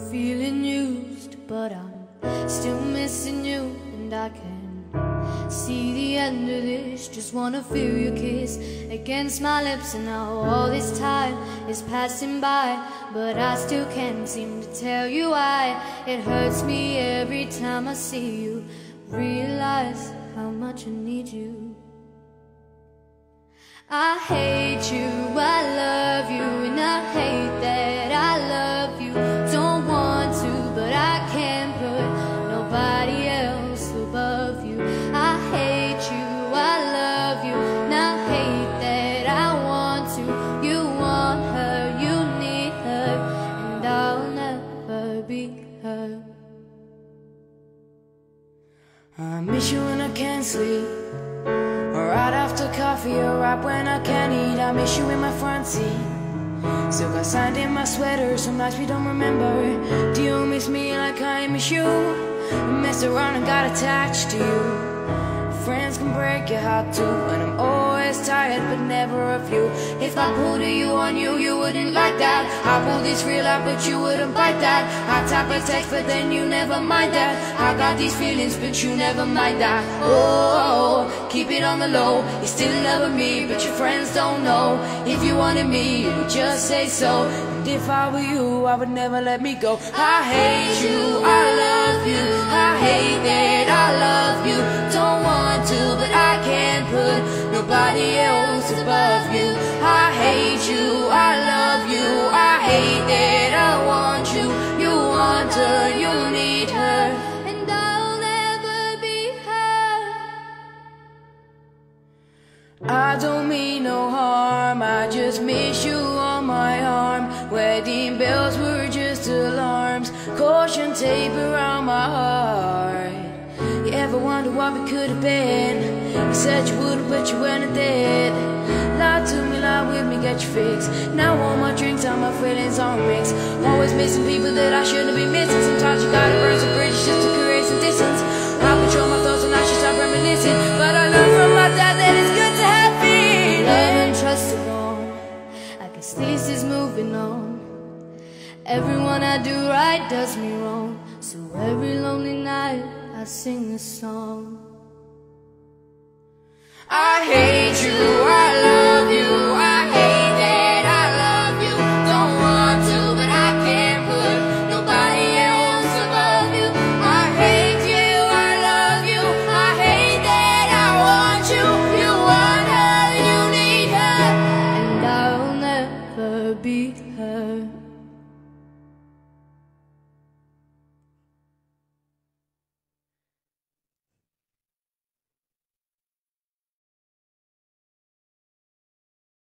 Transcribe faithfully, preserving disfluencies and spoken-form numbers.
feeling used, but I'm still missing you, and I can see the end of this. Just wanna feel your kiss against my lips, and now all this time is passing by, but I still can't seem to tell you why. It hurts me every time I see you, realize how much I need you. I hate you, I love you, and I hate that I love you. Don't want to, but I can't put nobody else above you. I hate you, I love you, and I hate that I want to. You want her, you need her, and I'll never be her. I miss you when I can't sleep, or right after coffee, or right when I can't eat. I miss you in my front seat, still got signed in my sweater. Some nights we don't remember. Do you miss me like I miss you? We messed around and got attached to you. Friends can break your heart too, and I'm always tired but never of you. If I pulled a you on you, you wouldn't like that. I pulled this real out but you wouldn't bite that. I type a text but then you never mind that. I got these feelings but you never mind that. Oh, keep it on the low. You still love me but your friends don't know. If you wanted me, you would just say so. And if I were you, I would never let me go. I hate you, I love you, I hate that I love you. Don't want to, but I can't put nobody else above you. I hate you, I love you, I hate that I want you. You want her, you need her, And I'll never be her. I don't mean no harm, I just miss you on my arm. Wedding bells were just alarms, caution tape around my heart. You ever wonder what we could have been? You said you would, but you went and did. Lie to me, lie with me, get your fix. Now all my drinks, all my feelings on mix. Always missing people that I shouldn't be missing. Sometimes you gotta burn some bridges just to create some distance. I control my thoughts and I should stop reminiscing, but I learned from my dad that it's good to have feelings. Love and trust are gone, I guess this is moving on. Everyone I do right does me wrong, so every lonely night I sing this song. I hate you, I love you, I hate that I love you. Don't want to, but I can't put nobody else above you. I hate you, I love you, I hate that I want you. You want her, you need her, And I'll never be her.